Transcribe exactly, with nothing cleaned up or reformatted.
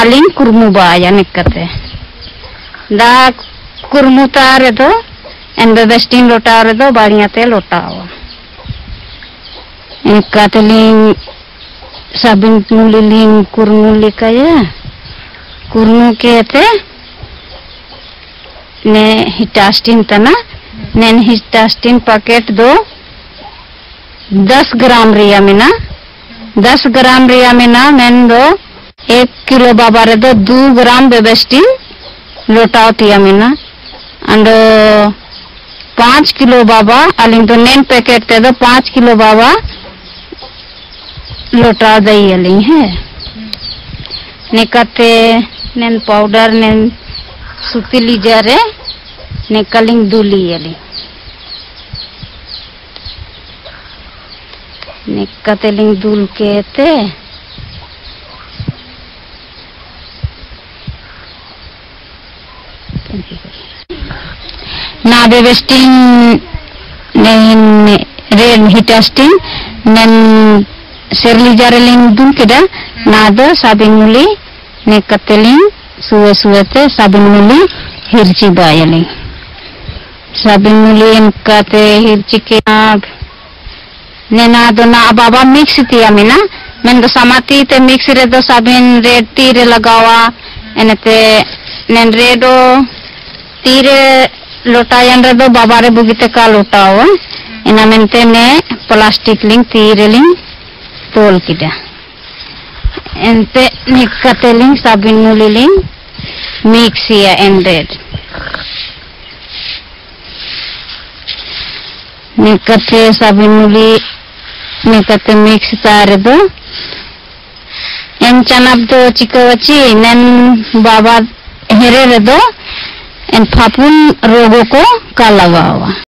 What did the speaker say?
दालिंग कुरमु बाया निकते दा कुरमु तारे दो एंड बेस्टिंग लोटा रे दो बाड़िया ते लोटावा निकते लिंग साबिन मुली लिंग कुरमु लिकाया कुरमु के ते ने हिटास्टिन तना नेन हिटास्टिन पैकेट दो दस ग्राम रिया मिना दस ग्राम रिया मिना नेन दो एक किलो बाबा रे दो दो ग्राम बेबेस्टिन लोटाओ तिया मिना अंड पाँच किलो बाबा अलिंग तो नेन पैकेट ते दो पाँच किलो बाबा लोटा दई अलिंग है निकते नेन पाउडर नेन सुतीली जरे निकलिंग दूली अली निकतलिंग दूल के ते ना बेबेस्टिंग नेन रेड हिटास्टिंग नेन सेरली जरेलिंग दूल केदा ना दो साबिन मुली निकतलिंग सुवे सुवे ते साबिन मुली हिरची बायली साबिन मुली इनकाते हिरची के नेना दो ना बाबा मिक्स तिया मिना मैं दो समाती ते मिक्स रे दो साबिन रेड तीरे लगावा एनते नेन रेडो तीरे लोटायन रे दो बाबा रे बुगिते का लोटावा इना मेंते ने प्लास्टिक लिंग तीरे लिंग तोल किदा एनते निकते लिंग साबिन मुली लिंग मिक्स या एंडेड निकते साबिन मुली निकते मिक्स तारे दो एन चनाब दो चिकवची नेन बाबा हेरे रे दो एन फापुन रोगो को का लगावा